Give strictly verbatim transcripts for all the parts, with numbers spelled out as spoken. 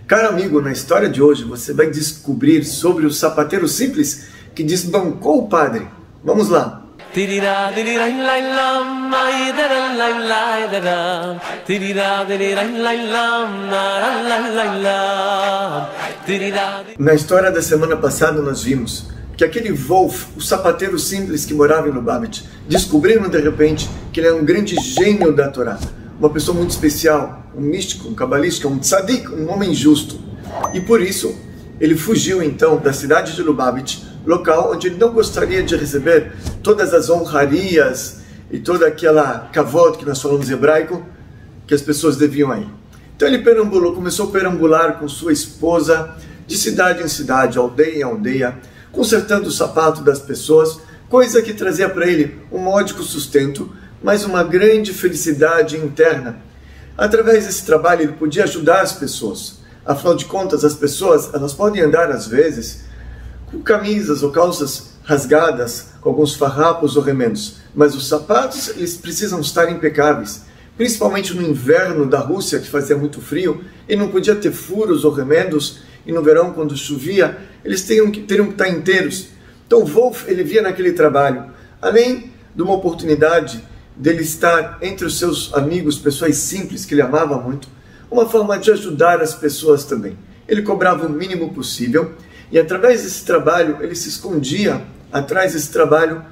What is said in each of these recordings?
Caro amigo, na história de hoje você vai descobrir sobre o sapateiro simples que desbancou o padre. Vamos lá! Na história da semana passada nós vimos que aquele Wolf, o sapateiro simples que morava em Lubavitch, descobriram de repente que ele é um grande gênio da Torá, uma pessoa muito especial, um místico, um cabalístico, um tzadik, um homem justo. E por isso ele fugiu então da cidade de Lubavitch, local onde ele não gostaria de receber todas as honrarias e toda aquela kavod que nós falamos em hebraico, que as pessoas deviam ir. Então ele perambulou, começou a perambular com sua esposa de cidade em cidade, aldeia em aldeia, consertando o sapato das pessoas, coisa que trazia para ele um módico sustento, mas uma grande felicidade interna. Através desse trabalho ele podia ajudar as pessoas. Afinal de contas, as pessoas elas podem andar às vezes com camisas ou calças rasgadas, com alguns farrapos ou remendos, mas os sapatos eles precisam estar impecáveis, principalmente no inverno da Rússia, que fazia muito frio, e não podia ter furos ou remendos, e no verão, quando chovia, eles teriam que, teriam que estar inteiros. Então Wolf ele via naquele trabalho, além de uma oportunidade dele estar entre os seus amigos, pessoas simples que ele amava muito, uma forma de ajudar as pessoas também. Ele cobrava o mínimo possível, e através desse trabalho, ele se escondia atrás desse trabalho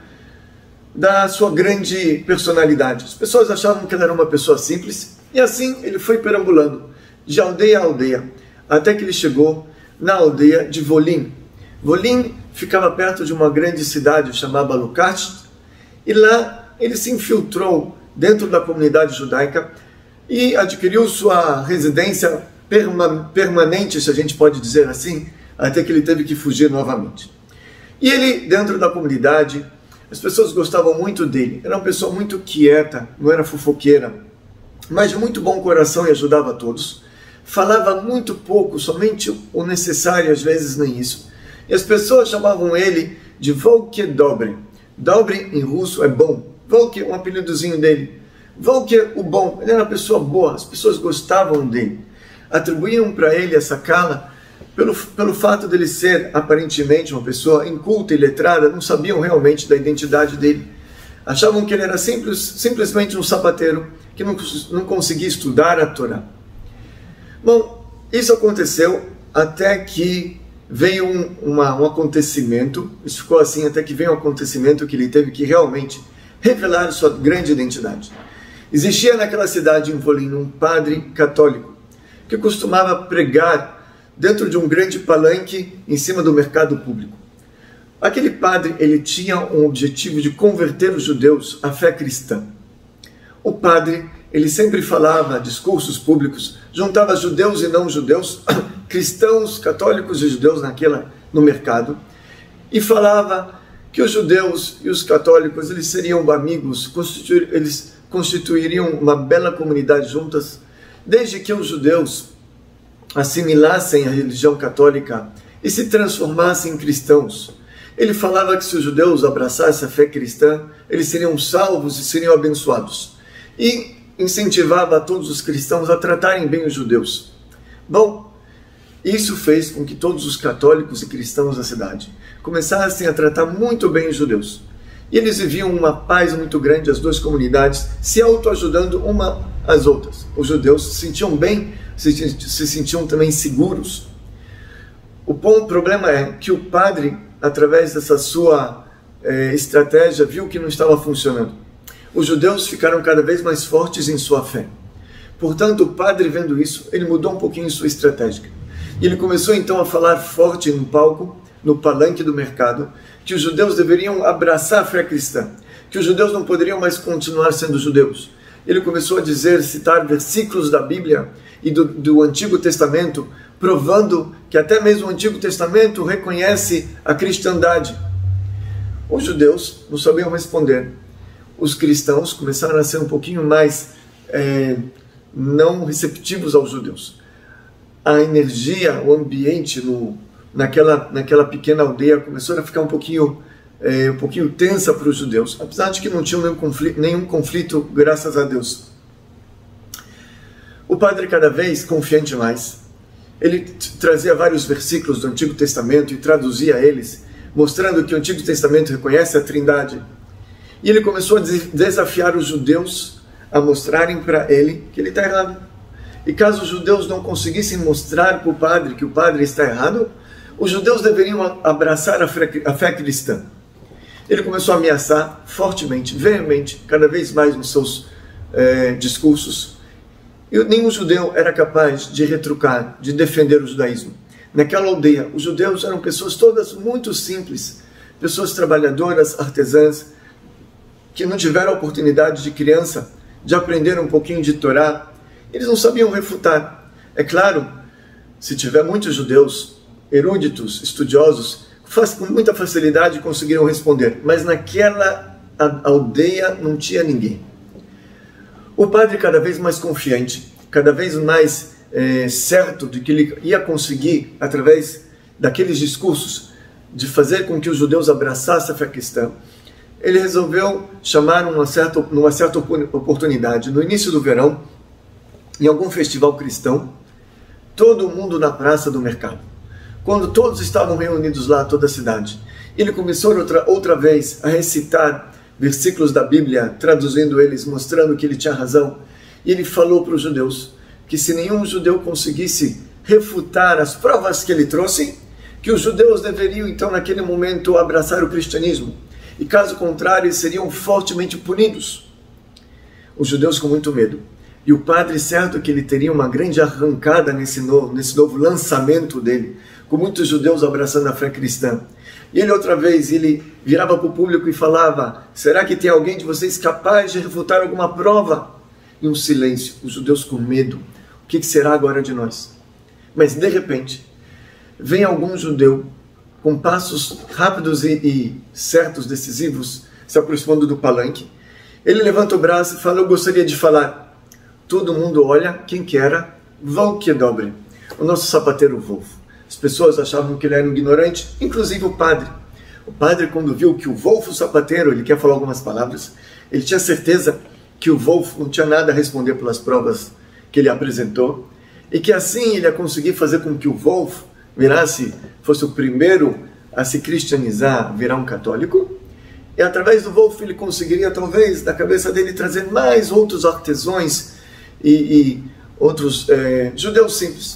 da sua grande personalidade. As pessoas achavam que ele era uma pessoa simples, e assim ele foi perambulando, de aldeia a aldeia, até que ele chegou na aldeia de Volim. Volim ficava perto de uma grande cidade chamada Lukasht, e lá ele se infiltrou dentro da comunidade judaica e adquiriu sua residência perma permanente, se a gente pode dizer assim, até que ele teve que fugir novamente. E ele, dentro da comunidade, as pessoas gostavam muito dele. Era uma pessoa muito quieta, não era fofoqueira, mas de muito bom coração e ajudava a todos. Falava muito pouco, somente o necessário, às vezes nem isso. E as pessoas chamavam ele de Volke Dobre. Dobre em russo é bom. Volke é um apelidozinho dele. Volke o bom. Ele era uma pessoa boa, as pessoas gostavam dele. Atribuíam para ele essa cala Pelo, pelo fato dele ser aparentemente uma pessoa inculta e letrada, não sabiam realmente da identidade dele. Achavam que ele era simples, simplesmente um sapateiro que não, não conseguia estudar a Torá. Bom, isso aconteceu até que veio um, uma, um acontecimento, isso ficou assim até que veio um acontecimento que ele teve que realmente revelar sua grande identidade. Existia naquela cidade em Volim um padre católico que costumava pregar dentro de um grande palanque em cima do mercado público. Aquele padre ele tinha um objetivo de converter os judeus à fé cristã. O padre ele sempre falava discursos públicos, juntava judeus e não judeus, cristãos, católicos e judeus naquela, no mercado, e falava que os judeus e os católicos eles seriam amigos, constituir, eles constituiriam uma bela comunidade juntas, desde que os judeus assimilassem a religião católica e se transformassem em cristãos. Ele falava que se os judeus abraçassem a fé cristã, eles seriam salvos e seriam abençoados. E incentivava a todos os cristãos a tratarem bem os judeus. Bom, isso fez com que todos os católicos e cristãos da cidade começassem a tratar muito bem os judeus. E eles viviam uma paz muito grande, as duas comunidades se autoajudando uma às outras. Os judeus se sentiam bem, se, se sentiam também seguros. O bom problema é que o padre, através dessa sua eh, estratégia, viu que não estava funcionando. Os judeus ficaram cada vez mais fortes em sua fé. Portanto, o padre, vendo isso, ele mudou um pouquinho sua estratégia. E ele começou então a falar forte no palco, no palanque do mercado, que os judeus deveriam abraçar a fé cristã, que os judeus não poderiam mais continuar sendo judeus. Ele começou a dizer, citar versículos da Bíblia e do, do Antigo Testamento, provando que até mesmo o Antigo Testamento reconhece a cristandade. Os judeus não sabiam responder. Os cristãos começaram a ser um pouquinho mais é, não receptivos aos judeus. A energia, o ambiente no, naquela, naquela pequena aldeia começou a ficar um pouquinho, é, um pouquinho tensa para os judeus, apesar de que não tinham nenhum conflito, nenhum conflito, graças a Deus. O padre, cada vez confiante mais, Ele trazia vários versículos do Antigo Testamento e traduzia eles, mostrando que o Antigo Testamento reconhece a Trindade. E ele começou a desafiar os judeus a mostrarem para ele que ele está errado. E caso os judeus não conseguissem mostrar para o padre que o padre está errado, os judeus deveriam abraçar a fé, a fé cristã. Ele começou a ameaçar fortemente, veemente, cada vez mais nos seus eh, discursos. E nenhum judeu era capaz de retrucar, de defender o judaísmo. Naquela aldeia, os judeus eram pessoas todas muito simples, pessoas trabalhadoras, artesãs, que não tiveram a oportunidade de criança de aprender um pouquinho de Torá. Eles não sabiam refutar. É claro, se tiver muitos judeus eruditos, estudiosos, com muita facilidade conseguiram responder, mas naquela aldeia não tinha ninguém. O padre, cada vez mais confiante, cada vez mais é, certo de que ele ia conseguir, através daqueles discursos, de fazer com que os judeus abraçassem a fé cristã, ele resolveu chamar uma certa, numa certa oportunidade, no início do verão, em algum festival cristão, todo mundo na praça do mercado. Quando todos estavam reunidos lá, toda a cidade, ele começou outra, outra vez a recitar versículos da Bíblia, traduzindo eles, mostrando que ele tinha razão. E ele falou para os judeus que se nenhum judeu conseguisse refutar as provas que ele trouxe, que os judeus deveriam então naquele momento abraçar o cristianismo. E caso contrário, eles seriam fortemente punidos. Os judeus com muito medo. E o padre, certo que ele teria uma grande arrancada nesse novo, nesse novo lançamento dele, com muitos judeus abraçando a fé cristã. E ele outra vez, ele virava para o público e falava: será que tem alguém de vocês capaz de refutar alguma prova? E um silêncio, os judeus com medo. O que será agora de nós? Mas de repente, vem algum judeu com passos rápidos e, e certos, decisivos, se aproximando do palanque. Ele levanta o braço e fala: eu gostaria de falar. Todo mundo olha, quem que era? Volk Dobre, o nosso sapateiro Wolf. As pessoas achavam que ele era um ignorante, inclusive o padre. O padre, quando viu que o Wolf, o sapateiro, ele quer falar algumas palavras, ele tinha certeza que o Wolf não tinha nada a responder pelas provas que ele apresentou, e que assim ele ia conseguir fazer com que o Wolf virasse, fosse o primeiro a se cristianizar, virar um católico, e através do Wolf ele conseguiria talvez, da cabeça dele, trazer mais outros artesãos e, e outros é, judeus simples.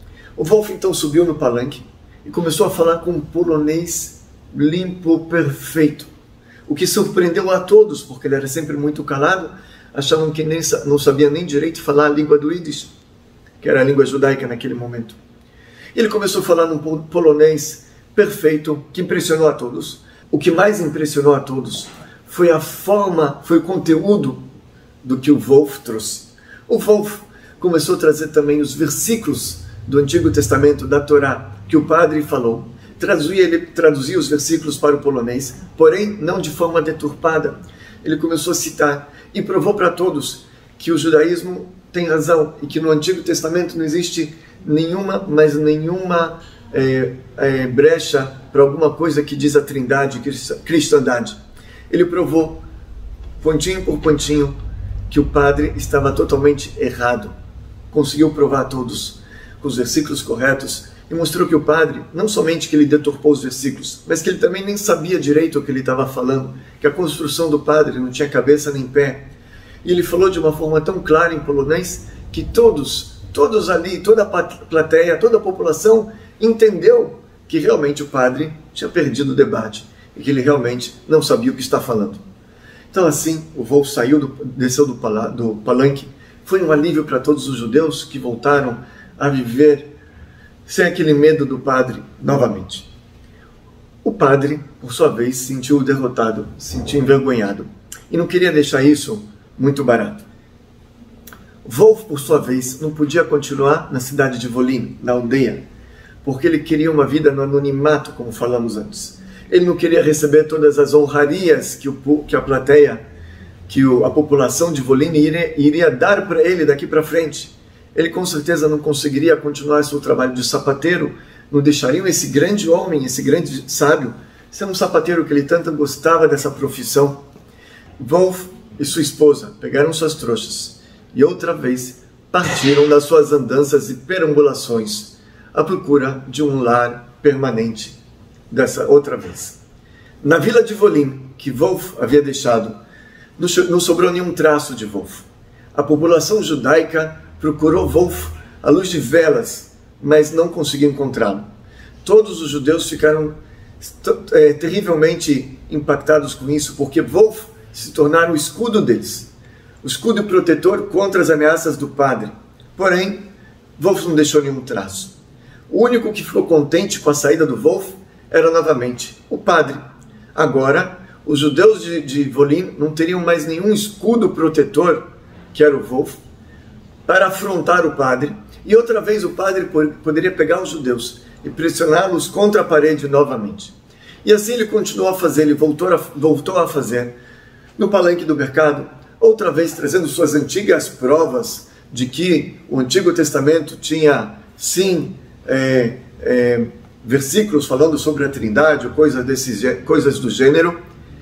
O Wolf então subiu no palanque e começou a falar com um polonês limpo, perfeito, o que surpreendeu a todos, porque ele era sempre muito calado, achavam que nem, não sabia nem direito falar a língua do Yiddish, que era a língua judaica naquele momento. Ele começou a falar num polonês perfeito, que impressionou a todos. O que mais impressionou a todos foi a forma, foi o conteúdo do que o Wolf trouxe. O Wolf começou a trazer também os versículos do Antigo Testamento, da Torá, que o padre falou. Traduzia, ele traduzia os versículos para o polonês, porém não de forma deturpada. Ele começou a citar e provou para todos que o judaísmo tem razão e que no Antigo Testamento não existe nenhuma, mas nenhuma é, é, brecha para alguma coisa que diz a Trindade, cristandade. Ele provou, pontinho por pontinho, que o padre estava totalmente errado. Conseguiu provar a todos com os versículos corretos e mostrou que o padre, não somente que ele deturpou os versículos, mas que ele também nem sabia direito o que ele estava falando, que a construção do padre não tinha cabeça nem pé. E ele falou de uma forma tão clara em polonês que todos, todos ali, toda a plateia, toda a população entendeu que realmente o padre tinha perdido o debate e que ele realmente não sabia o que está falando. Então assim, o Wolf saiu, do, desceu do, pala, do palanque. Foi um alívio para todos os judeus que voltaram a viver sem aquele medo do padre novamente. O padre, por sua vez, se sentiu derrotado, se sentiu envergonhado e não queria deixar isso muito barato. Wolf, por sua vez, não podia continuar na cidade de Volyn, na aldeia, porque ele queria uma vida no anonimato, como falamos antes. Ele não queria receber todas as honrarias que, o, que a plateia, que o, a população de Volyn iria, iria dar para ele daqui para frente. Ele com certeza não conseguiria continuar seu trabalho de sapateiro, não deixariam esse grande homem, esse grande sábio, ser um sapateiro que ele tanto gostava dessa profissão. Wolf e sua esposa pegaram suas trouxas e outra vez partiram das suas andanças e perambulações à procura de um lar permanente dessa outra vez. Na vila de Volim, que Wolf havia deixado, não sobrou nenhum traço de Wolf. A população judaica procurou Wolf à luz de velas, mas não conseguiu encontrá-lo. Todos os judeus ficaram é, terrivelmente impactados com isso, porque Wolf se tornara o escudo deles, o escudo protetor contra as ameaças do padre. Porém, Wolf não deixou nenhum traço. O único que ficou contente com a saída do Wolf era novamente o padre. Agora, os judeus de, de Volim não teriam mais nenhum escudo protetor, que era o Wolf, para afrontar o padre, e outra vez o padre poderia pegar os judeus e pressioná-los contra a parede novamente. E assim ele continuou a fazer, ele voltou a, voltou a fazer no palanque do mercado, outra vez trazendo suas antigas provas de que o Antigo Testamento tinha, sim, é, é, versículos falando sobre a Trindade, ou coisa desses, coisas do gênero.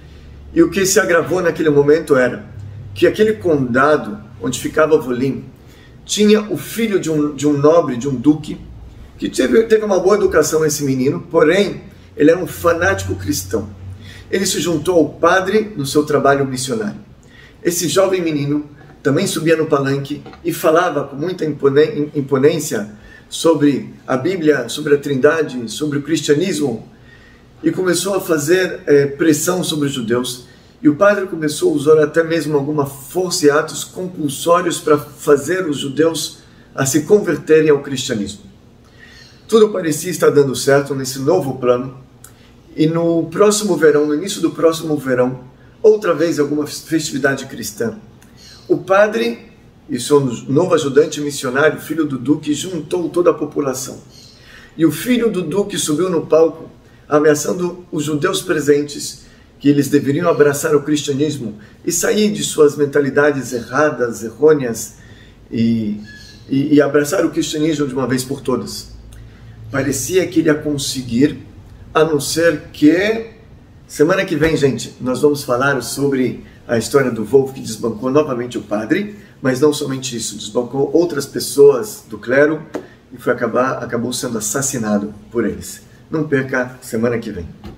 E o que se agravou naquele momento era que aquele condado onde ficava Volim tinha o filho de um, de um nobre, de um duque, que teve, teve uma boa educação, esse menino, porém ele era um fanático cristão. Ele se juntou ao padre no seu trabalho missionário. Esse jovem menino também subia no palanque e falava com muita imponência sobre a Bíblia, sobre a Trindade, sobre o cristianismo, e começou a fazer é, pressão sobre os judeus. E o padre começou a usar até mesmo alguma força e atos compulsórios para fazer os judeus a se converterem ao cristianismo. Tudo parecia estar dando certo nesse novo plano, e no próximo verão, no início do próximo verão, outra vez alguma festividade cristã, o padre e seu novo ajudante missionário, filho do duque, juntou toda a população. E o filho do duque subiu no palco, ameaçando os judeus presentes que eles deveriam abraçar o cristianismo e sair de suas mentalidades erradas, errôneas, e, e, e abraçar o cristianismo de uma vez por todas. Parecia que ele ia conseguir, a não ser que... Semana que vem, gente, nós vamos falar sobre a história do Wolf que desbancou novamente o padre, mas não somente isso, desbancou outras pessoas do clero e foi acabar, acabou sendo assassinado por eles. Não perca semana que vem.